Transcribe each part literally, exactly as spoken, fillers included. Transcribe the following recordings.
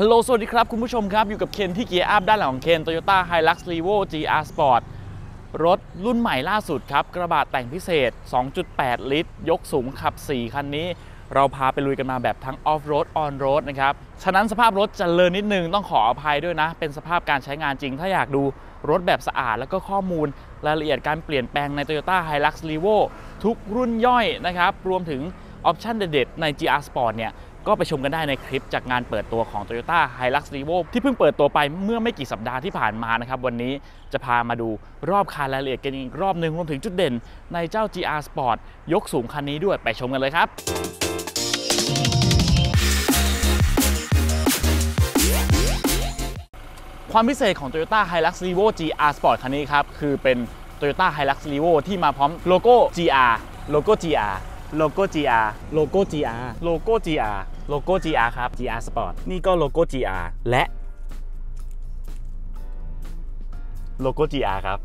ฮัลโหลสวัสดีครับคุณผู้ชมครับอยู่กับเคนที่เกียร์อัพด้านหลังของเคน Toyota Hilux Revo จี อาร์ Sport รถรุ่นใหม่ล่าสุดครับกระบะแต่งพิเศษ สองจุดแปด ลิตรยกสูงขับสี่คันนี้เราพาไปลุยกันมาแบบทั้ง Off Road On Road นะครับฉะนั้นสภาพรถจะเลอะนิดนึงต้องขออภัยด้วยนะเป็นสภาพการใช้งานจริงถ้าอยากดูรถแบบสะอาดแล้วก็ข้อมูลรายละเอียดการเปลี่ยนแปลงใน Toyota Hilux Revo ทุกรุ่นย่อยนะครับรวมถึงออปชั่นเด็ดๆใน จี อาร์ Sport เนี่ยก็ไปชมกันได้ในคลิปจากงานเปิดตัวของ Toyota Hilux Revo ที่เพิ่งเปิดตัวไปเมื่อไม่กี่สัปดาห์ที่ผ่านมานะครับวันนี้จะพามาดูรอบคันรายละเอียดกันอีกรอบหนึ่งรวมถึงจุดเด่นในเจ้า จี อาร์ Sport ยกสูงคันนี้ด้วยไปชมกันเลยครับความพิเศษของ Toyota Hilux Revo จี อาร์ Sport คันนี้ครับคือเป็น Toyota Hilux Revo ที่มาพร้อมโลโก้ จี อาร์ โลโก้ จี อาร์ โลโก้ จี อาร์ โลโก้ จี อาร์ โลโก้ จี อาร์ โลโก้ จี อาร์ ครับ จี อาร์ Sport นี่ก็โลโก้ จี อาร์ และโลโก้ จี อาร์ ครับ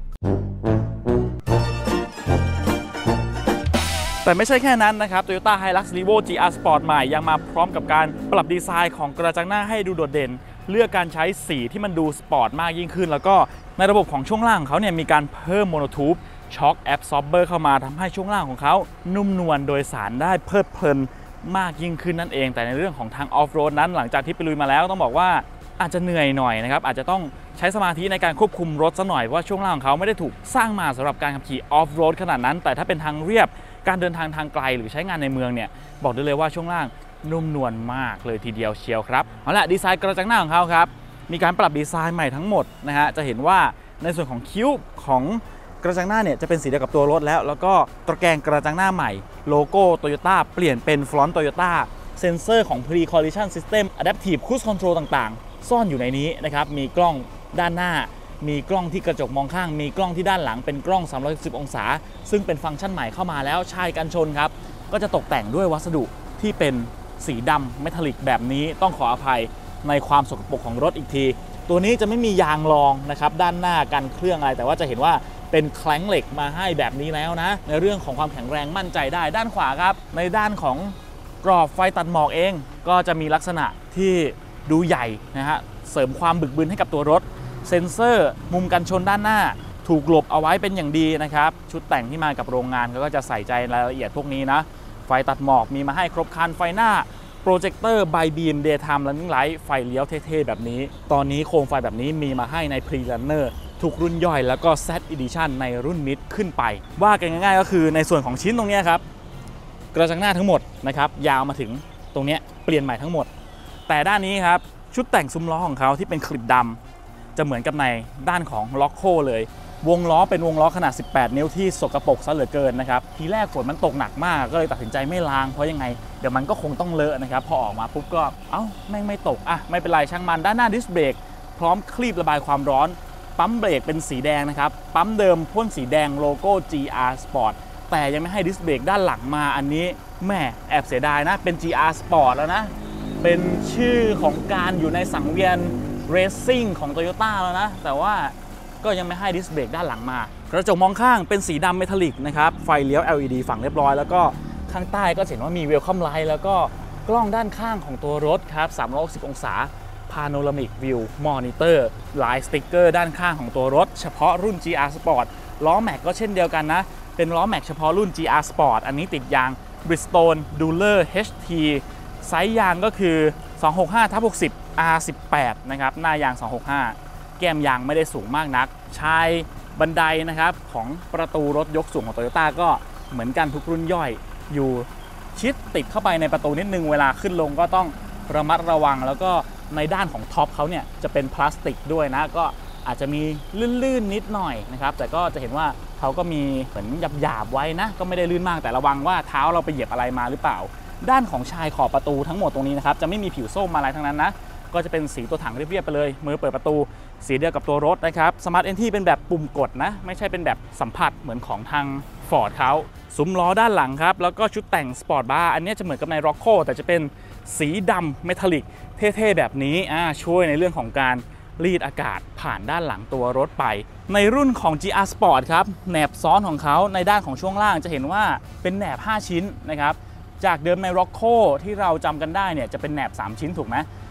แต่ไม่ใช่แค่นั้นนะครับ Toyota Hilux Revo จี อาร์ Sport ใหม่ยังมาพร้อมกับการปรับดีไซน์ของกระจังหน้าให้ดูโดดเด่นเลือกการใช้สีที่มันดูสปอร์ตมากยิ่งขึ้นแล้วก็ในระบบของช่วงล่างของเขาเนี่ยมีการเพิ่มโมโนทูบช็อคแอบซอร์เบอร์เข้ามาทำให้ช่วงล่างของเขานุ่มนวลโดยสารได้เพลิดเพลินมากยิ่งขึ้นนั่นเองแต่ในเรื่องของทางออฟโรดนั้นหลังจากที่ไปลุยมาแล้วต้องบอกว่าอาจจะเหนื่อยหน่อยนะครับอาจจะต้องใช้สมาธิในการควบคุมรถซะหน่อยเพราะว่าช่วงล่างของเขาไม่ได้ถูกสร้างมาสำหรับการขับขี่ออฟโรดขนาดนั้นแต่ถ้าเป็นทางเรียบการเดินทางทางไกลหรือใช้งานในเมืองเนี่ยบอกได้เลยว่าช่วงล่างนุ่มนวลมากเลยทีเดียวเชียวครับเอาละดีไซน์กระจังหน้าของเขาครับมีการปรับดีไซน์ใหม่ทั้งหมดนะฮะจะเห็นว่าในส่วนของคิ้วของกระจังหน้าเนี่ยจะเป็นสีเดียวกับตัวรถแล้วแล้วก็ตะแกรงกระจังหน้าใหม่โลโก้ Toyota เปลี่ยนเป็นฟรอนต์ Toyota เซ็นเซอร์ของ Pre Collision System Adaptive Cruise Control ต่างๆซ่อนอยู่ในนี้นะครับมีกล้องด้านหน้ามีกล้องที่กระจกมองข้างมีกล้องที่ด้านหลังเป็นกล้องสามร้อยหกสิบองศาซึ่งเป็นฟังก์ชันใหม่เข้ามาแล้วชายกันชนครับก็จะตกแต่งด้วยวัสดุที่เป็นสีดำเมทัลลิกแบบนี้ต้องขออภัยในความสกปรกของรถอีกทีตัวนี้จะไม่มียางรองนะครับด้านหน้ากันเครื่องอะไรแต่ว่าจะเห็นว่าเป็นแคล้งเหล็กมาให้แบบนี้แล้วนะในเรื่องของความแข็งแรงมั่นใจได้ด้านขวาครับในด้านของกรอบไฟตัดหมอกเองก็จะมีลักษณะที่ดูใหญ่นะฮะเสริมความบึกบึนให้กับตัวรถเซ็นเซอร์มุมกันชนด้านหน้าถูกหลบเอาไว้เป็นอย่างดีนะครับชุดแต่งที่มากับโรงงานเขาก็จะใส่ใจรายละเอียดพวกนี้นะไฟตัดหมอกมีมาให้ครบคันไฟหน้าโปรเจคเตอร์ไบบีม Daytime Running Light ไฟเลี้ยวเท่ๆแบบนี้ตอนนี้โคมไฟแบบนี้มีมาให้ใน Pre-Runner ทุกรุ่นย่อยแล้วก็ Z Edition ในรุ่น Mid ขึ้นไปว่ากันง่ายๆก็คือในส่วนของชิ้นตรงนี้ครับกระจังหน้าทั้งหมดนะครับยาวมาถึงตรงนี้เปลี่ยนใหม่ทั้งหมดแต่ด้านนี้ครับชุดแต่งซุ้มล้อของเขาที่เป็นคลิปดำจะเหมือนกับในด้านของล็อกโคเลยวงล้อเป็นวงล้อขนาดสิบแปดนิ้วที่สกปรกซะเหลือเกินนะครับทีแรกฝนมันตกหนักมากก็เลยตัดสินใจไม่ล้างเพราะยังไงเดี๋ยวมันก็คงต้องเลอะนะครับพอออกมาปุ๊บก็เอ้าแม่งไม่ตกอ่ะไม่เป็นไรช่างมันด้านหน้าดิสเบรกพร้อมคลีประบายความร้อนปั๊มเบรกเป็นสีแดงนะครับปั๊มเดิมพ่นสีแดงโลโก้ จี อาร์ Sport แต่ยังไม่ให้ดิสเบรกด้านหลังมาอันนี้แม่แอบเสียดายนะเป็น จี อาร์ Sport แล้วนะเป็นชื่อของการอยู่ในสังเวียนเรซซิ่งของ Toyota แล้วนะแต่ว่าก็ยังไม่ให้ดิสเบรกด้านหลังมากระจกมองข้างเป็นสีดำเมทัลลิกนะครับไฟเลี้ยว แอล อี ดี ฝั่งเรียบร้อยแล้วก็ข้างใต้ก็เห็นว่ามีเวลคัมไลท์แล้วก็กล้องด้านข้างของตัวรถครับสามร้อยหกสิบองศา Panoramic View Monitor ลายสติ๊กเกอร์ด้านข้างของตัวรถเฉพาะรุ่น จี อาร์ Sport ล้อแม็กก็เช่นเดียวกันนะเป็นล้อแม็กเฉพาะรุ่น จี อาร์ Sport อันนี้ติดยาง Bridgestone Dueler เอช ที ไซส์ยางก็คือ สองหกห้าทับหกสิบ อาร์ สิบแปด นะครับหน้ายางสองหกห้าแก้มยางไม่ได้สูงมากนักชายบันไดนะครับของประตูรถยกสูงของ Toyota ก็เหมือนกันทุกรุ่นย่อยอยู่ชิดติดเข้าไปในประตูนิดนึงเวลาขึ้นลงก็ต้องระมัดระวังแล้วก็ในด้านของท็อปเขาเนี่ยจะเป็นพลาสติกด้วยนะก็อาจจะมีลื่นๆนิดหน่อยนะครับแต่ก็จะเห็นว่าเขาก็มีเหมือนหยาบๆไว้นะก็ไม่ได้ลื่นมากแต่ระวังว่าเท้าเราไปเหยียบอะไรมาหรือเปล่าด้านของชายขอบประตูทั้งหมดตรงนี้นะครับจะไม่มีผิวส้มอะไรทั้งนั้นนะก็จะเป็นสีตัวถังเรียบๆไปเลยมือเปิดประตูสีเดียวกับตัวรถนะครับ Smart Entry เป็นแบบปุ่มกดนะไม่ใช่เป็นแบบสัมผัสเหมือนของทาง Ford เขาซุ้มล้อด้านหลังครับแล้วก็ชุดแต่งสปอร์ตบาร์อันนี้จะเหมือนกับใน Rocco แต่จะเป็นสีดำเมทัลลิกเท่ๆแบบนี้ช่วยในเรื่องของการรีดอากาศผ่านด้านหลังตัวรถไปในรุ่นของ จี อาร์ Sport ครับแหนบซ้อนของเขาในด้านของช่วงล่างจะเห็นว่าเป็นแหนบห้าชิ้นนะครับจากเดิมใน Rocco ที่เราจำกันได้เนี่ยจะเป็นแหนบสามชิ้นถูกไหม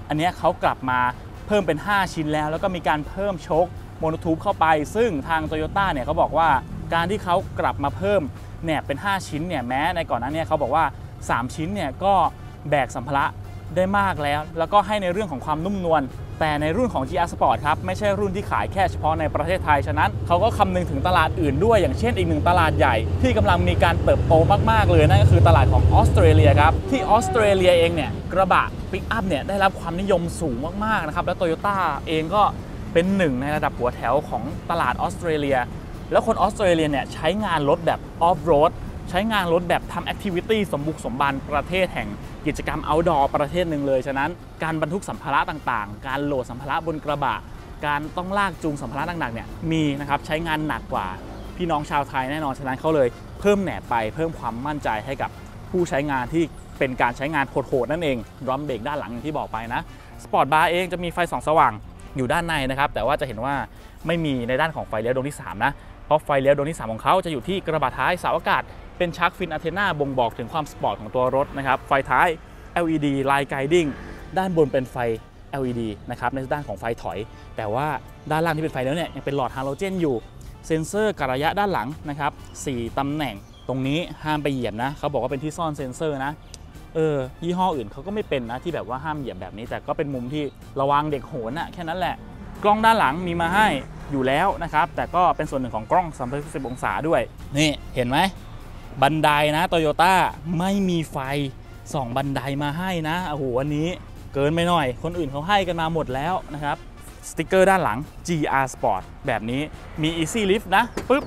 อันนี้เขากลับมาเพิ่มเป็นห้าชิ้นแล้วแล้วก็มีการเพิ่มโชคโมโนทูบเข้าไปซึ่งทาง Toyota เนี่ยเขาบอกว่าการที่เขากลับมาเพิ่มเนี่ยเป็นห้าชิ้นเนี่ยแม้ในก่อนหน้านี้เขาบอกว่าสามชิ้นเนี่ยก็แบกสัมภาระได้มากแล้วแล้วก็ให้ในเรื่องของความนุ่มนวลแต่ในรุ่นของ จี อาร์ Sport ครับไม่ใช่รุ่นที่ขายแค่เฉพาะในประเทศไทยฉะนั้นเขาก็คำนึงถึงตลาดอื่นด้วยอย่างเช่นอีกหนึ่งตลาดใหญ่ที่กำลังมีการเติบโตมากๆเลยนั่นก็คือตลาดของออสเตรเลียครับที่ออสเตรเลียเองเนี่ยกระบะปิกอัพเนี่ยได้รับความนิยมสูงมากๆนะครับและ Toyota เองก็เป็นหนึ่งในระดับหัวแถวของตลาดออสเตรเลียแล้วคนออสเตรเลียเนี่ยใช้งานรถแบบออฟโรดใช้งานรถแบบทำแอคทิวิตี้สมบุกสมบันประเทศแห่งกิจกรรม outdoor ประเทศหนึ่งเลยฉะนั้นการบรรทุกสัมภาระต่างๆการโหลดสัมภาระบนกระบะการต้องลากจูงสัมภาระหนักๆเนี่ยมีนะครับใช้งานหนักกว่าพี่น้องชาวไทยแน่นอนฉะนั้นเขาเลยเพิ่มแหนบไปเพิ่มความมั่นใจให้กับผู้ใช้งานที่เป็นการใช้งานโหดๆนั่นเองดรัมเบรกด้านหลังอย่างที่บอกไปนะสปอร์ตบาร์เองจะมีไฟส่องสว่างอยู่ด้านในนะครับแต่ว่าจะเห็นว่าไม่มีในด้านของไฟเลี้ยวดวงที่สามนะเพราะไฟเลี้ยวดวงที่สามของเขาจะอยู่ที่กระบะท้ายเสาอากาศเป็นชาร์กฟินอะเทนาบ่งบอกถึงความสปอร์ตของตัวรถนะครับไฟท้าย แอล อี ดี Line Guiding ด้านบนเป็นไฟ แอล อี ดี นะครับในด้านของไฟถอยแต่ว่าด้านล่างที่เป็นไฟแล้วเนี่ยยังเป็นหลอดฮาโลเจนอยู่เซ็นเซอร์กะระยะด้านหลังนะครับสี่ตำแหน่งตรงนี้ห้ามไปเหยียบนะเขาบอกว่าเป็นที่ซ่อนเซ็นเซอร์นะเออยี่ห้ออื่นเขาก็ไม่เป็นนะที่แบบว่าห้ามเหยียบแบบนี้แต่ก็เป็นมุมที่ระวังเด็กโหนนะแค่นั้นแหละกล้องด้านหลังมีมาให้อยู่แล้วนะครับแต่ก็เป็นส่วนหนึ่งของกล้องสามร้อยหกสิบองศาด้วยนี่เห็นไหมบันไดนะ Toyota ไม่มีไฟส่องบันไดมาให้นะโอ้โหอันนี้เกินไปหน่อยคนอื่นเขาให้กันมาหมดแล้วนะครับสติ๊กเกอร์ด้านหลัง จี อาร์ Sport แบบนี้มี Easy Lift นะปึ๊บ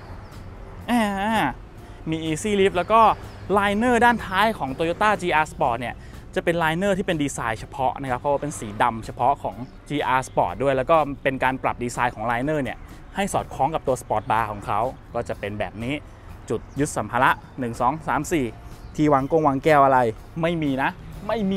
มี Easy Lift แล้วก็ไลเนอร์ด้านท้ายของ Toyota จี อาร์ Sport เนี่ยจะเป็นไลเนอร์ที่เป็นดีไซน์เฉพาะนะครับเพราะว่าเป็นสีดำเฉพาะของ จี อาร์ Sport ด้วยแล้วก็เป็นการปรับดีไซน์ของไลเนอร์เนี่ยให้สอดคล้องกับตัว Sport Bar ของเขาก็จะเป็นแบบนี้จุดยึดสัมภาระหนึ่ง สอง สาม สี่ที่วางกงวางแก้วอะไรไม่มีนะไม่มี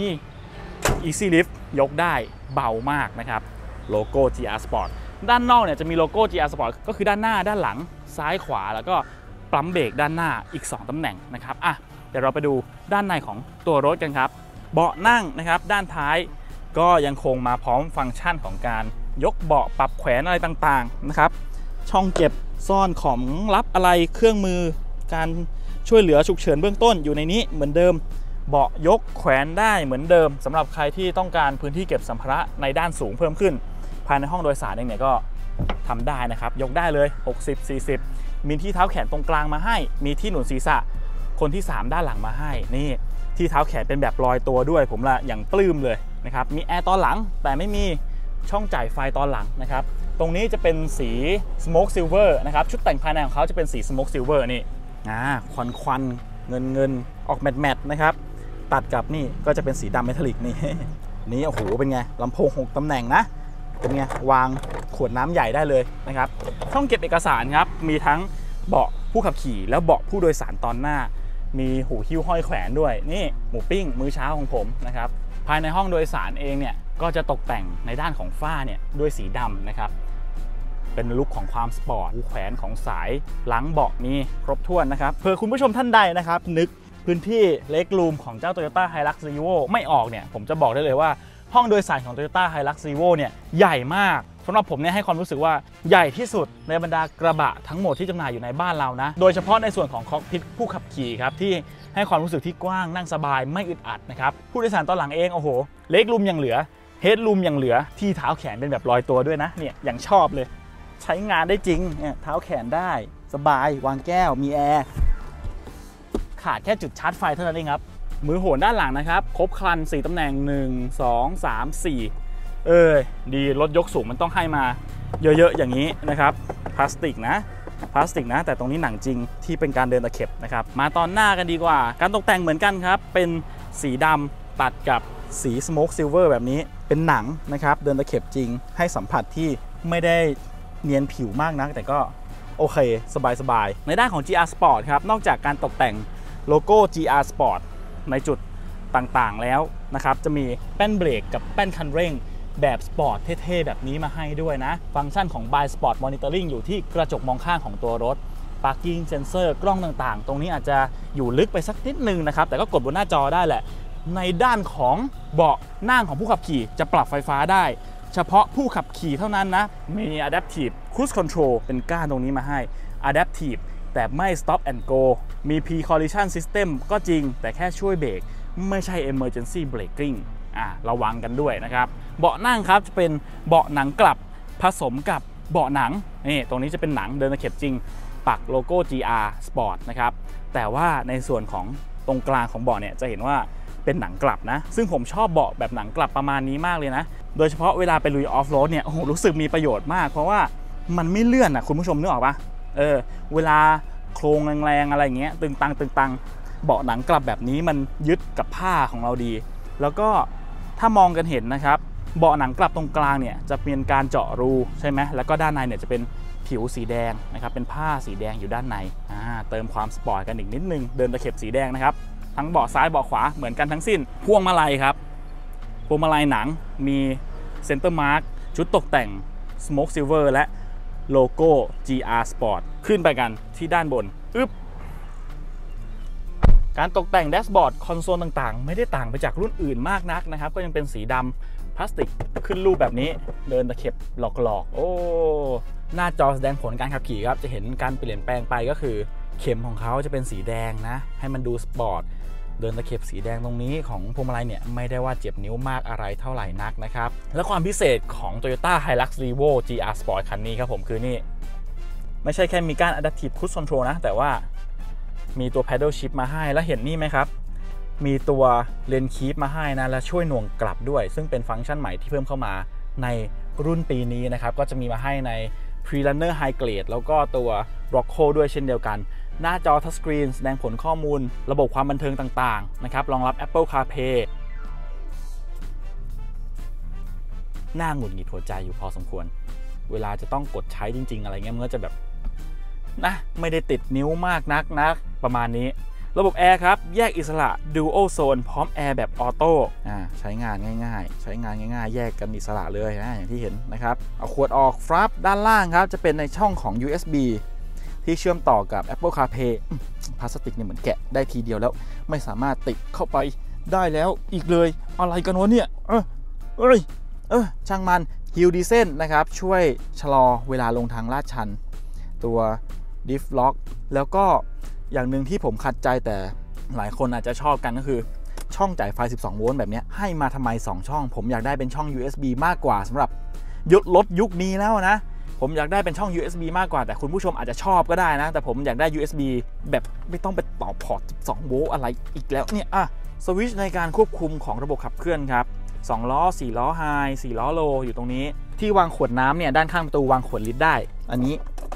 Easy Lift ยกได้เบามากนะครับโลโก้ จี อาร์ Sport ด้านนอกเนี่ยจะมีโลโก้ จี อาร์ Sport ก็คือด้านหน้าด้านหลังซ้ายขวาแล้วก็ปั๊มเบรกด้านหน้าอีกสองตำแหน่งนะครับอ่ะเดี๋ยวเราไปดูด้านในของตัวรถกันครับเบาะนั่งนะครับด้านท้ายก็ยังคงมาพร้อมฟังก์ชันของการยกเบาะปรับแขวนอะไรต่างๆนะครับช่องเก็บซ่อนของลับอะไรเครื่องมือการช่วยเหลือฉุกเฉินเบื้องต้นอยู่ในนี้เหมือนเดิมเบาะยกแขวนได้เหมือนเดิมสำหรับใครที่ต้องการพื้นที่เก็บสัมภาระในด้านสูงเพิ่มขึ้นภายในห้องโดยสารเองเนี่ยก็ทำได้นะครับยกได้เลยหกสิบ สี่สิบมีที่เท้าแขนตรงกลางมาให้มีที่หนุนศีรษะคนที่สามด้านหลังมาให้นี่ที่เท้าแขนเป็นแบบลอยตัวด้วยผมละอย่างปลื้มเลยนะครับมีแอร์ตอนหลังแต่ไม่มีช่องจ่ายไฟตอนหลังนะครับตรงนี้จะเป็นสี Smoke Silver นะครับชุดแต่งภายในของเขาจะเป็นสี Smoke Silver นี่อ่าควันควันเงินเงินออกแมทแมทนะครับตัดกับนี่ก็จะเป็นสีดำเมทัลลิกนี่นี่โอ้โหเป็นไงลำโพงหกตำแหน่งนะเป็นไงวางขวดน้ำใหญ่ได้เลยนะครับช่องเก็บเอกสารครับมีทั้งเบาะผู้ขับขี่แล้วเบาะผู้โดยสารตอนหน้ามีหูหิ้วห้อยแขวนด้วยนี่หมูปิ้งมื้อเช้าของผมนะครับภายในห้องโดยสารเองเนี่ยก็จะตกแต่งในด้านของฝ้าเนี่ยด้วยสีดำนะครับเป็นลุคของความสปอร์ตหูแขวนของสายหลังเบาะมีครบถ้วนนะครับเผื่อคุณผู้ชมท่านใดนะครับนึกพื้นที่เล็กรูมของเจ้า Toyota Hilux Revo ไม่ออกเนี่ยผมจะบอกได้เลยว่าห้องโดยสารของ Toyota Hilux Revo เนี่ยใหญ่มากสำหรับผมเนี่ยให้ความรู้สึกว่าใหญ่ที่สุดในบรรดากระบะทั้งหมดที่จำหน่ายอยู่ในบ้านเรานะโดยเฉพาะในส่วนของคอกพิทผู้ขับขี่ครับที่ให้ความรู้สึกที่กว้างนั่งสบายไม่อึดอัดนะครับผู้โดยสารตอนหลังเองโอ้โหเล็กรูมยังเหลือเฮดรูมยังเหลือที่เท้าแขนเป็นแบบลอยตัวด้วยนะเนี่ยอย่างชอบเลยใช้งานได้จริงเนี่ยเท้าแขนได้สบายวางแก้วมีแอร์ขาดแค่จุดชาร์จไฟเท่านั้นเองครับมือโหนด้านหลังนะครับครบครันสี่ตำแหน่งหนึ่ง สอง สาม สี่เออดีรถยกสูงมันต้องให้มาเยอะๆอย่างนี้นะครับพลาสติกนะพลาสติกนะแต่ตรงนี้หนังจริงที่เป็นการเดินตะเข็บนะครับมาตอนหน้ากันดีกว่าการตกแต่งเหมือนกันครับเป็นสีดำตัดกับสีสโมกซิลเวอร์แบบนี้เป็นหนังนะครับเดินตะเข็บจริงให้สัมผัสที่ไม่ได้เนียนผิวมากนักแต่ก็โอเคสบายๆในด้านของ จี อาร์ Sport ครับนอกจากการตกแต่งโลโก้ จี อาร์ Sport ในจุดต่างๆแล้วนะครับจะมีแป้นเบรกกับแป้นคันเร่งแบบสปอร์ตเท่ๆแบบนี้มาให้ด้วยนะฟังก์ชันของ By Sport Monitoring อยู่ที่กระจกมองข้างของตัวรถ Parking Sensor กล้องต่างๆตรงนี้อาจจะอยู่ลึกไปสักนิดนึงนะครับแต่ก็กดบนหน้าจอได้แหละในด้านของเบาะนั่งของผู้ขับขี่จะปรับไฟฟ้าได้เฉพาะผู้ขับขี่เท่านั้นนะมี Adaptive Cruise Control เป็นก้านตรงนี้มาให้ Adaptive แต่ไม่ Stop and Go มี Pre-Collision System ก็จริงแต่แค่ช่วยเบรกไม่ใช่ Emergency Braking อ่ะระวังกันด้วยนะครับเบาะนั่งครับจะเป็นเบาะหนังกลับผสมกับเบาะหนังนี่ตรงนี้จะเป็นหนังเดินตะเข็บจริงปักโลโก้ จี อาร์ Sport นะครับแต่ว่าในส่วนของตรงกลางของเบาะเนี่ยจะเห็นว่าเป็นหนังกลับนะซึ่งผมชอบเบาะแบบหนังกลับประมาณนี้มากเลยนะโดยเฉพาะเวลาไปลุยออฟโรดเนี่ยโอ้โหรู้สึกมีประโยชน์มากเพราะว่ามันไม่เลื่อนอ่ะคุณผู้ชมนึกออกปะเออเวลาโครงแรงๆอะไรเงี้ยตึงตังตึงตังเบาะหนังกลับแบบนี้มันยึดกับผ้าของเราดีแล้วก็ถ้ามองกันเห็นนะครับเบาะหนังกลับตรงกลางเนี่ยจะเป็นการเจาะรูใช่ไหมแล้วก็ด้านในเนี่ยจะเป็นผิวสีแดงนะครับเป็นผ้าสีแดงอยู่ด้านในอ่าเติมความสปอร์ตกันอีกนิดนึงเดินตะเข็บสีแดงนะครับทั้งเบาะซ้ายเบาะขวาเหมือนกันทั้งสิ้นพวงมาลัยครับพวงมาลัยหนังมีเซ็นเตอร์มาร์คชุดตกแต่ง Smoke Silver และโลโก้ จี อาร์ Sport ขึ้นไปกันที่ด้านบนอึ๊บการตกแต่งแดชบอร์ดคอนโซลต่างๆไม่ได้ต่างไปจากรุ่นอื่นมากนักนะครับก็ยังเป็นสีดำพลาสติกขึ้นรูปแบบนี้เดินตะเข็บหลอกๆโอ้หน้าจอแสดงผลการขับขี่ครับจะเห็นการเปลี่ยนแปลงไปก็คือเข็มของเขาจะเป็นสีแดงนะให้มันดูสปอร์ตเดินตะเข็บสีแดงตรงนี้ของพวงมาลัยเนี่ยไม่ได้ว่าเจ็บนิ้วมากอะไรเท่าไหร่นักนะครับและความพิเศษของ Toyota Hilux Revo จี อาร์ Sport คันนี้ครับผมคือนี่ไม่ใช่แค่มีการ Adaptive Cruise Control นะแต่ว่ามีตัว Paddle Shift มาให้แล้วเห็นนี่ไหมครับมีตัว Lane Keep มาให้นะและช่วยหน่วงกลับด้วยซึ่งเป็นฟังก์ชันใหม่ที่เพิ่มเข้ามาในรุ่นปีนี้นะครับก็จะมีมาให้ใน Pre-Runner High Grade แล้วก็ตัว Rocco ด้วยเช่นเดียวกันหน้าจอทัชสกรีนแสดงผลข้อมูลระบบความบันเทิงต่างๆนะครับรองรับ Apple CarPlay หน้าหงุดหงิดหัวใจอยู่พอสมควรเวลาจะต้องกดใช้จริงๆอะไรเงี้ยมันก็จะแบบนะไม่ได้ติดนิ้วมากนักนะประมาณนี้ระบบแอร์ครับแยกอิสระ Dual Zone พร้อมแอร์แบบออโต้อ่าใช้งานง่ายๆใช้งานง่ายๆแยกกันอิสระเลยนะอย่างที่เห็นนะครับเอาขวดออกฟลับด้านล่างครับจะเป็นในช่องของ ยู เอส บี ที่เชื่อมต่อกับ Apple CarPlay พลาสติกเนี่ยเหมือนแกะได้ทีเดียวแล้วไม่สามารถติดเข้าไปได้แล้วอีกเลยอะไรกันวะเนี่ยเออเอ้ยเออช่างมัน Hill Descent นะครับช่วยชะลอเวลาลงทางลาดชันตัว Diff Lock แล้วก็อย่างหนึ่งที่ผมขัดใจแต่หลายคนอาจจะชอบกันก็คือช่องจ่ายไฟสิบสองโวลต์แบบนี้ให้มาทำไมสองช่องผมอยากได้เป็นช่อง ยู เอส บี มากกว่าสำหรับยศรถยุคนี้แล้วนะผมอยากได้เป็นช่อง ยู เอส บี มากกว่าแต่คุณผู้ชมอาจจะชอบก็ได้นะแต่ผมอยากได้ ยู เอส บี แบบไม่ต้องไปต่อพอร์ตสิบสองโวลต์อะไรอีกแล้วเนี่ยอ่ะสวิตช์ในการควบคุมของระบบขับเคลื่อนครับสองล้อสี่ล้อไฮสี่ล้อโลอยู่ตรงนี้ที่วางขวดน้ำเนี่ยด้านข้างประตูวางขวดลิตรได้อันนี้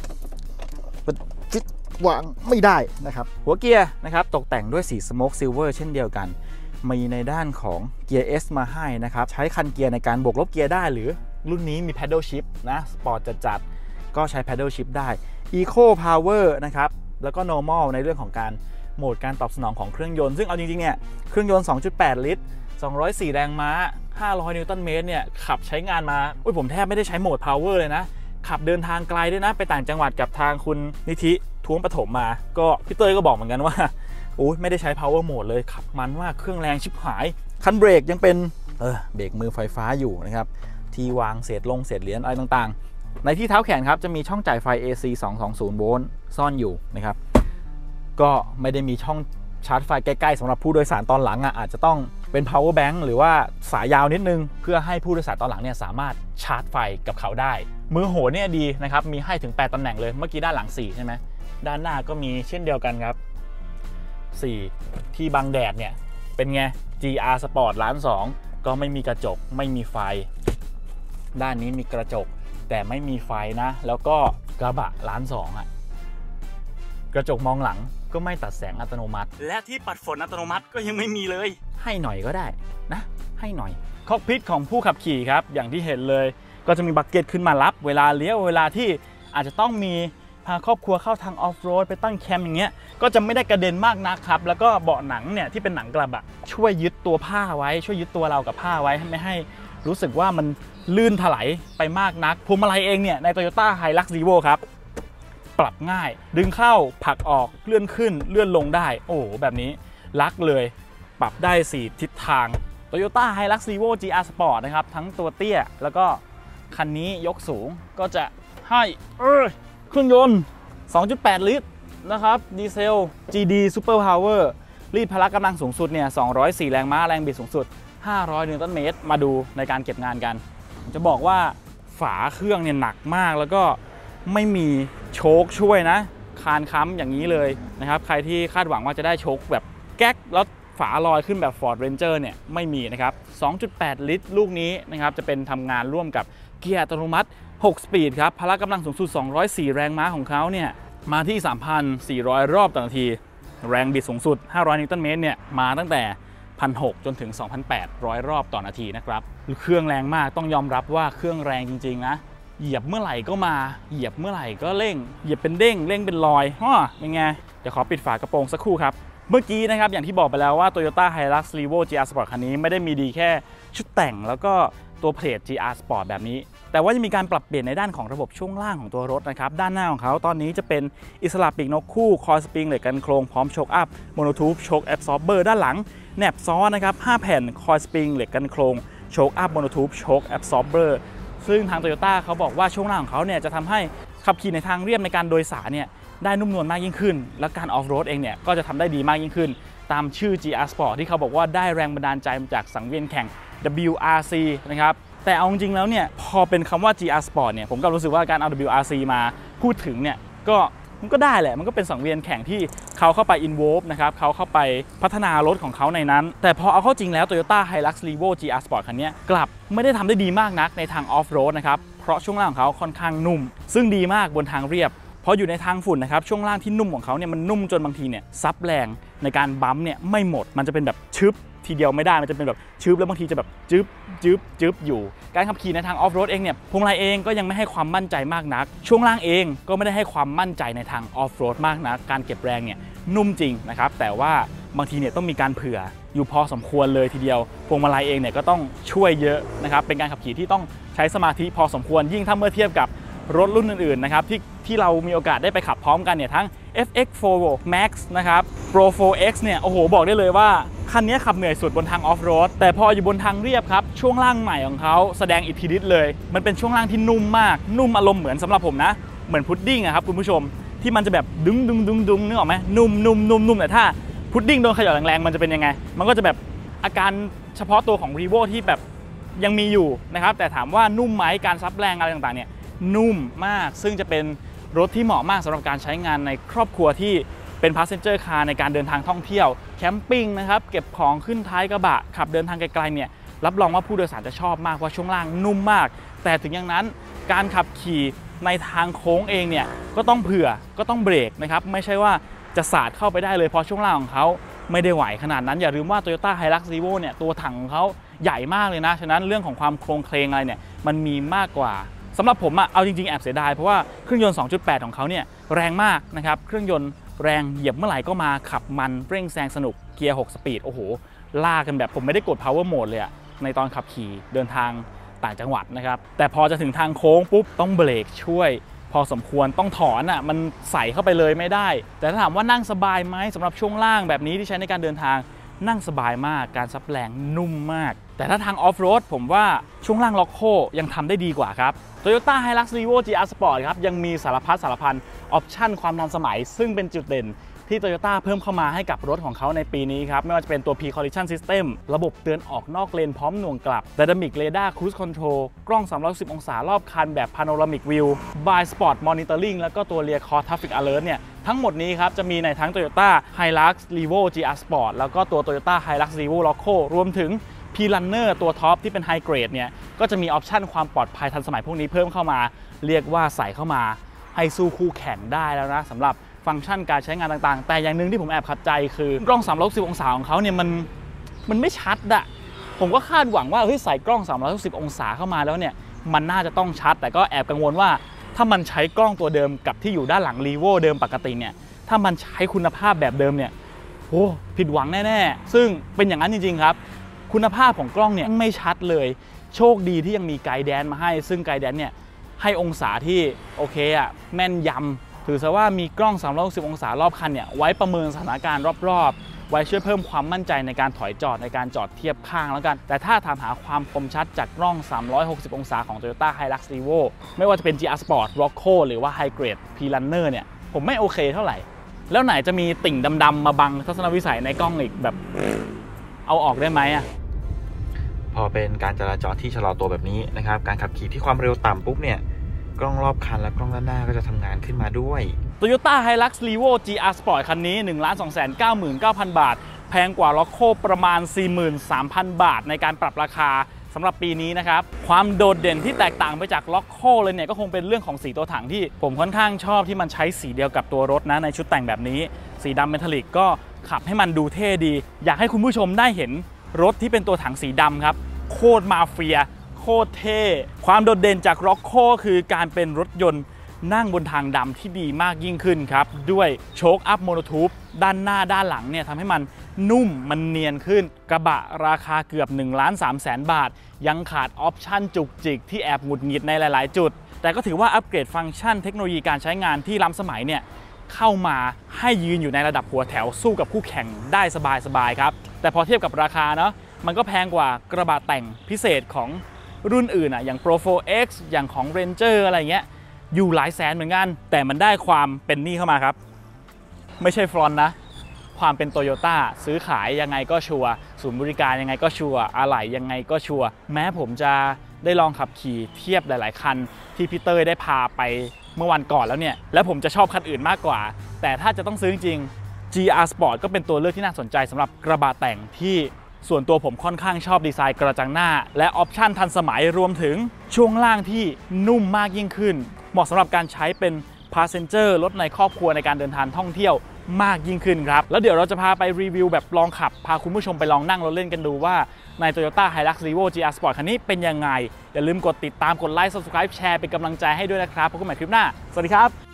วางไม่ได้นะครับหัวเกียร์นะครับตกแต่งด้วยสี Smoke Silver เช่นเดียวกันมีในด้านของเกียร์ S มาให้นะครับใช้คันเกียร์ในการบวกลบเกียร์ได้หรือรุ่นนี้มี Paddle Shift นะสปอร์ตจัดๆก็ใช้ Paddle Shift ได้ Eco Power นะครับแล้วก็ Normal ในเรื่องของการโหมดการตอบสนองของเครื่องยนต์ซึ่งเอาจริงๆเนี่ยเครื่องยนต์ สองจุดแปด ลิตรสองร้อยสี่แรงม้าห้าร้อยนิวตันเมตรเนี่ยขับใช้งานมาโอ้ยผมแทบไม่ได้ใช้โหมด Power เลยนะขับเดินทางไกลด้วยนะไปต่างจังหวัดกับทางคุณนิธิท้วงปฐมมาก็พี่เต้ยก็บอกเหมือนกันว่าโอ้ยไม่ได้ใช้ power mode เลยขับมันว่าเครื่องแรงชิบหายคันเบรกยังเป็นเออเบรกมือไฟฟ้าอยู่นะครับที่วางเศษลงเศษเหรียญอะไรต่างๆในที่เท้าแขนครับจะมีช่องจ่ายไฟ เอ ซี สองร้อยยี่สิบโวลต์ซ่อนอยู่นะครับก็ไม่ได้มีช่องชาร์จไฟใกล้ๆสำหรับผู้โดยสารตอนหลังอ่ะอาจจะต้องเป็น power bank หรือว่าสายยาวนิดนึงเพื่อให้ผู้โดยสารตอนหลังเนี่ยสามารถชาร์จไฟกับเขาได้มือโหนเนี่ยดีนะครับมีให้ถึงแปดตำแหน่งเลยเมื่อกี้ด้านหลังสี่ใช่ไหมด้านหน้าก็มีเช่นเดียวกันครับสี่ที่บังแดดเนี่ยเป็นไง จี อาร์ Sport ล้านสองก็ไม่มีกระจกไม่มีไฟด้านนี้มีกระจกแต่ไม่มีไฟนะแล้วก็กระบะล้านสองอ่ะกระจกมองหลังก็ไม่ตัดแสงอัตโนมัติและที่ปัดฝนอัตโนมัติก็ยังไม่มีเลยให้หน่อยก็ได้นะให้หน่อยคอกพิทของผู้ขับขี่ครับอย่างที่เห็นเลยก็จะมีบักเก็ตขึ้นมารับเวลาเลี้ยวเวลาที่อาจจะต้องมีพาครอบครัวเข้าทางออฟโรดไปตั้งแคมป์อย่างเงี้ยก็จะไม่ได้กระเด็นมากนักครับแล้วก็เบาะหนังเนี่ยที่เป็นหนังกระบะช่วยยึดตัวผ้าไว้ช่วยยึดตัวเรากับผ้าไว้ไม่ให้รู้สึกว่ามันลื่นถลายไปมากนักพวงมาลัยเองเนี่ยใน Toyota Hilux Revo ครับปรับง่ายดึงเข้าผลักออกเลื่อนขึ้นเลื่อนลงได้โอ้แบบนี้รักเลยปรับได้สี่ทิศทาง Toyota Hilux Revo จี อาร์ Sport นะครับทั้งตัวเตี้ยแล้วก็คันนี้ยกสูงก็จะให้เครื่องยนต์ สองจุดแปด ลิตรนะครับดีเซล จี ดี Super Power รีดพละกำลังสูงสุดเนี่ยสองร้อยสี่แรงม้าแรงบิดสูงสุดห้าร้อยนิวตันเมตรมาดูในการเก็บงานกันจะบอกว่าฝาเครื่องเนี่ยหนักมากแล้วก็ไม่มีโชคช่วยนะคานค้ำอย่างนี้เลยนะครับใครที่คาดหวังว่าจะได้โชคแบบแก๊กแล้วฝาลอยขึ้นแบบ Ford Ranger เนี่ยไม่มีนะครับ สองจุดแปด ลิตรลูกนี้นะครับจะเป็นทำงานร่วมกับเกียร์อัตโนมัติหกสปีดครับพละกำลังสูงสุดสองร้อยสี่แรงม้าของเขาเนี่ยมาที่ สามพันสี่ร้อย รอบต่อนาทีแรงบิดสูงสุดห้าร้อยนิวตันเมตรเนี่ยมาตั้งแต่ หนึ่งพันหกร้อย จนถึง สองพันแปดร้อย รอบต่อนาทีนะครับเครื่องแรงมากต้องยอมรับว่าเครื่องแรงจริงๆนะเหยียบเมื่อไหร่ก็มาเหยียบเมื่อไหร่ก็เร่งเหยียบเป็นเด้งเร่งเป็นรอยฮ่อเป็นไงเดี๋ยวขอปิดฝากระโปรงสักครู่ครับเมื่อกี้นะครับอย่างที่บอกไปแล้วว่า Toyota Hilux Revo จี อาร์ Sport คันนี้ไม่ได้มีดีแค่ชุดแต่งแล้วก็ตัวเพลท จี อาร์ Sport แบบนี้แต่ว่าจะมีการปรับเปลี่ยนในด้านของระบบช่วงล่างของตัวรถนะครับด้านหน้าของเขาตอนนี้จะเป็นอิสระปีกนกคู่คอยสปริงเหล็กกันโครงพร้อมโชคอัพโมโนทูบโชคแอบซอร์เบอร์ด้านหลังแหนบซ้อนนะครับห้าแผ่นคอยสปริงเหล็กกันโครงโชคอัพโมโนทูบโชคแอบซอร์เบอร์ซึ่งทาง Toyota เขาบอกว่าช่วงล่างของเขาเนี่ยจะทำให้ขับขี่ในทางเรียบในการโดยสารเนี่ยได้นุ่มนวลมากยิ่งขึ้นและการออฟโรดเองเนี่ยก็จะทำได้ดีมากยิ่งขึ้นตามชื่อ จี อาร์ Sport ที่เขาบอกว่าได้แรงบันดาลใจมาจากสังเวียนแข่ง ดับเบิลยู อาร์ ซี นะครับแต่เอาจริงๆแล้วเนี่ยพอเป็นคำว่า จี อาร์ Sport เนี่ยผมก็รู้สึกว่าการเอา ดับเบิลยู อาร์ ซี มาพูดถึงเนี่ยก็มันก็ได้แหละมันก็เป็นสังเวียนแข่งที่เขาเข้าไป involve นะครับเขาเข้าไปพัฒนารถของเขาในนั้นแต่พอเอาเข้าจริงแล้ว Toyota Hilux Revo จี อาร์ Sport คันนี้กลับไม่ได้ทำได้ดีมากนักในทาง off road นะครับเพราะช่วงล่างของเขาค่อนข้างนุ่มซึ่งดีมากบนทางเรียบพออยู่ในทางฝุ่นนะครับช่วงล่างที่นุ่มของเขาเนี่ยมันนุ่มจนบางทีเนี่ยซับแรงในการบัมป์เนี่ยไม่หมดมันจะเป็นแบบชึบทีเดียวไม่ได้มันจะเป็นแบบชึบแล้วบางทีจะแบบจึ๊บจึ๊บจึ๊บอยู่การขับขี่ในทางออฟโรดเองเนี่ยพวงมาลัยเองก็ยังไม่ให้ความมั่นใจมากนักช่วงล่างเองก็ไม่ได้ให้ความมั่นใจในทางออฟโรดมากนักการเก็บแรงเนี่ยนุ่มจริงนะครับแต่ว่าบางทีเนี่ยต้องมีการเผื่ออยู่พอสมควรเลยทีเดียวพวงมาลัยเองเนี่ยก็ต้องช่วยเยอะนะครับเป็นการขับขี่ที่ต้องใช้สมาธิพอสมควรยิ่งถ้าเมื่อเทียบกับรถรุ่นอื่นๆนะครับที่ที่เรามีโอกาสได้ไปขับพร้อมกันเนี่ยทั้ง เอฟ เอ็กซ์ โฟร์ Max นะครับ โปร โฟร์ เอ็กซ์ เนี่ยโอ้โหบอกได้เลยว่าคันนี้ขับเหนื่อยสุดบนทางออฟโรดแต่พออยู่บนทางเรียบครับช่วงล่างใหม่ของเขาแสดงอิทธิฤทธิ์เลยมันเป็นช่วงล่างที่นุ่มมากนุ่มอารมณ์เหมือนสำหรับผมนะเหมือนพุดดิ้งอะครับคุณผู้ชมที่มันจะแบบดึงดึงดึงดึงนึกออกไหมนุ่มนุ่มนุ่มนุ่มแต่ถ้าพุดดิ้งโดนเขย่าแรงๆมันจะเป็นยังไงมันก็จะแบบอาการเฉพาะตัวของ Revo ที่แบบยังมีอยู่นะครับแต่ถามว่านุ่มไหมการซับแรงอะไรต่างๆเนี่ยนุ่มมากซึ่งจะเป็นรถที่เหมาะมากสำหรับการใช้งานในครอบครัวที่เป็น passenger car ในการเดินทางท่องเที่ยวแคมปิ้งนะครับเก็บของขึ้นท้ายกระบะขับเดินทางไกลๆเนี่ยรับรองว่าผู้โดยสารจะชอบมากว่าช่วงล่างนุ่มมากแต่ถึงอย่างนั้นการขับขี่ในทางโค้งเองเนี่ยก็ต้องเผื่อก็ต้องเบรกนะครับไม่ใช่ว่าจะสาดเข้าไปได้เลยเพราะช่วงล่างของเขาไม่ได้ไหวขนาดนั้นอย่าลืมว่า Toyota Hilux Revo เนี่ยตัวถังของเขาใหญ่มากเลยนะฉะนั้นเรื่องของความโครงเคลงอะไรเนี่ยมันมีมากกว่าสำหรับผมอะเอาจริงๆแอบเสียดายเพราะว่าเครื่องยนต์ สองจุดแปด ของเขาเนี่ยแรงมากนะครับเครื่องยนต์แรงเหยียบเมื่อไหร่ก็มาขับมันเร่งแซงสนุกเกียร์หกสปีดโอ้โหลากกันแบบผมไม่ได้กด power mode เลยอะในตอนขับขี่เดินทางต่างจังหวัดนะครับแต่พอจะถึงทางโค้งปุ๊บต้องเบรกช่วยพอสมควรต้องถอนอะมันใส่เข้าไปเลยไม่ได้แต่ถ้าถามว่านั่งสบายไหมสำหรับช่วงล่างแบบนี้ที่ใช้ในการเดินทางนั่งสบายมากการซับแรงนุ่มมากแต่ถ้าทางออฟโรดผมว่าช่วงล่างล็อกโคยังทำได้ดีกว่าครับ Toyota Hilux Revo จี อาร์ Sport ครับยังมีสารพัดสารพันออปชั่นความทันสมัยซึ่งเป็นจุดเด่นที่ Toyota เพิ่มเข้ามาให้กับรถของเขาในปีนี้ครับไม่ว่าจะเป็นตัว Pre-Collision System ระบบเตือนออกนอกเลนพร้อมหน่วงกลับ Dynamic Radar Cruise Control กล้องสามร้อยหกสิบองศารอบคันแบบ Panoramic View Blind Spot Monitoring แล้วก็ตัว Rear Core Traffic Alert เนี่ยทั้งหมดนี้ครับจะมีในทั้ง Toyota Hilux Revo จี อาร์ Sport แล้วก็ตัว Toyota Hilux Revo Loco รวมถึง P-Runner ตัวท็อปที่เป็น High Grade เนี่ยก็จะมีออปชั่นความปลอดภัยทันสมัยพวกนี้เพิ่มเข้ามาเรียกว่าใส่เข้ามาให้สู้คู่แข่งได้แล้วนะสำหรับฟังก์ชันการใช้งานต่างๆแต่อย่างหนึ่งที่ผมแอบขัดใจคือกล้องสามร้อยหกสิบองศาของเขาเนี่ยมันมันไม่ชัดอะผมก็คาดหวังว่าเฮ้ยใส่กล้องสามร้อยหกสิบองศาเข้ามาแล้วเนี่ยมันน่าจะต้องชัดแต่ก็แอบกังวลว่าถ้ามันใช้กล้องตัวเดิมกับที่อยู่ด้านหลัง Revo เดิมปกติเนี่ยถ้ามันใช้คุณภาพแบบเดิมเนี่ยโอ้ผิดหวังแน่ๆซึ่งเป็นอย่างนั้นจริงๆครับคุณภาพของกล้องเนี่ยไม่ชัดเลยโชคดีที่ยังมีไกด์แดนมาให้ซึ่งไกด์แดนเนี่ยให้องศาที่โอเคอะแม่นยำถือซะว่ามีกล้องสามร้อยหกสิบองศารอบคันเนี่ยไว้ประเมินสถานการณ์รอบๆไว้ช่วยเพิ่มความมั่นใจในการถอยจอดในการจอดเทียบข้างแล้วกันแต่ถ้าถามหาความคมชัดจากกล้องสามร้อยหกสิบองศาของ Toyota Hilux Revo ไม่ว่าจะเป็น จี อาร์ Sport Rocco หรือว่า High Grade P-Runner เนี่ยผมไม่โอเคเท่าไหร่แล้วไหนจะมีติ่งดำๆมาบังทัศนวิสัยในกล้องอีกแบบเอาออกได้ไหมอ่ะพอเป็นการจราจรที่ชะลอตัวแบบนี้นะครับการขับขี่ที่ความเร็วต่ำปุ๊บเนี่ยกล้องรอบคันและกล้องด้านหน้าก็จะทำงานขึ้นมาด้วย Toyota Hilux Revo จี อาร์ Sport คันนี้ หนึ่งล้านสองแสนเก้าหมื่นเก้าพัน บาทแพงกว่า Rocco ประมาณ สี่หมื่นสามพัน บาทในการปรับราคาสำหรับปีนี้นะครับความโดดเด่นที่แตกต่างไปจาก Rocco เลยเนี่ยก็คงเป็นเรื่องของสีตัวถังที่ผมค่อนข้างชอบที่มันใช้สีเดียวกับตัวรถนะในชุดแต่งแบบนี้สีดำเมทัลลิกก็ขับให้มันดูเท่ดีอยากให้คุณผู้ชมได้เห็นรถที่เป็นตัวถังสีดำครับโคตรมาเฟียโคตรเท่ความโดดเด่นจาก Rocco คือการเป็นรถยนต์นั่งบนทางดำที่ดีมากยิ่งขึ้นครับด้วยโชคอัพโมโนทูบด้านหน้าด้านหลังเนี่ยทำให้มันนุ่มมันเนียนขึ้นกระบะราคาเกือบหนึ่งล้านสามแสนบาทยังขาดออปชั่นจุกจิกที่แอบหงุดหงิดในหลายๆจุดแต่ก็ถือว่าอัปเกรดฟังก์ชันเทคโนโลยีการใช้งานที่ล้ำสมัยเนี่ยเข้ามาให้ยืนอยู่ในระดับหัวแถวสู้กับคู่แข่งได้สบายๆครับแต่พอเทียบกับราคาเนาะมันก็แพงกว่ากระบะแต่งพิเศษของรุ่นอื่นอ่ะอย่าง โปร โฟร์ เอ็กซ์ อย่างของ Ranger อะไรเงี้ยอยู่หลายแสนเหมือนกันแต่มันได้ความเป็นนี่เข้ามาครับไม่ใช่ฟรอนต์นะความเป็น Toyota ซื้อขายยังไงก็ชัวร์ศูนย์บริการยังไงก็ชัวร์อะไหล่ยังไงก็ชัวร์แม้ผมจะได้ลองขับขี่เทียบหลายๆคันที่พี่เต้ยได้พาไปเมื่อวันก่อนแล้วเนี่ยแล้วผมจะชอบคันอื่นมากกว่าแต่ถ้าจะต้องซื้อจริง จี อาร์ Sport ก็เป็นตัวเลือกที่น่าสนใจสำหรับกระบะแต่งที่ส่วนตัวผมค่อนข้างชอบดีไซน์กระจังหน้าและออปชั่นทันสมัยรวมถึงช่วงล่างที่นุ่มมากยิ่งขึ้นเหมาะสำหรับการใช้เป็น Passenger รถในครอบครัวในการเดินทางท่องเที่ยวมากยิ่งขึ้นครับแล้วเดี๋ยวเราจะพาไปรีวิวแบบลองขับพาคุณผู้ชมไปลองนั่งรถเล่นกันดูว่าใน Toyota Hilux Revo จี อาร์ Sport คันนี้เป็นยังไงอย่าลืมกดติดตามกดไลค์ Subscribe แชร์เป็นกำลังใจให้ด้วยนะครับพบกันใหม่คลิปหน้าสวัสดีครับ